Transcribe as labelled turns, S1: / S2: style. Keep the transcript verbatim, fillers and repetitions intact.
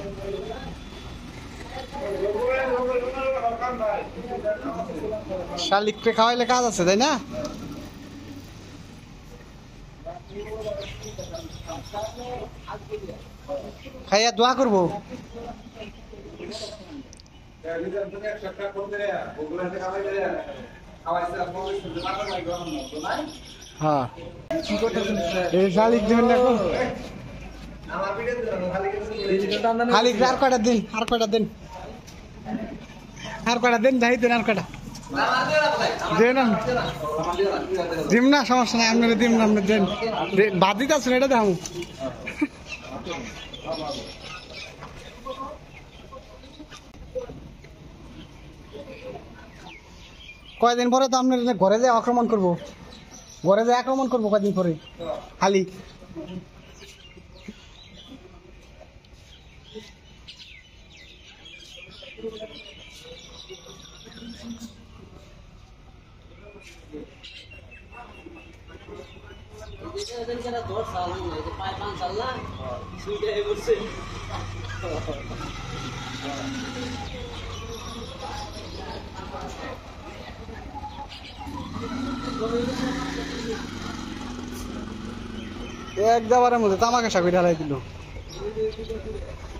S1: শালিককে খাওয়াইলে কাজ আছে তাই না? খাইয়া দোয়া করবো। হ্যাঁ শালিক দিবেন না এখন? শালিক আর কয়টা দিন, আর কয়টা দিন, আর কয়টা দিন, যাই দিন আর কয়টা দেন। দিম না, সমস্যা নাই, আপনারা দিম না, আপনার দেন। বাদ দিতে আসুন, এটা দেখাম। কয়দিন পরে তো আপনার ঘরে যে আক্রমণ করবো, ঘরে যে আক্রমণ করবো কয়দিন পরে খালি। এক যাবারের মধ্যে তামাক সাকুই ঢালাই দিল।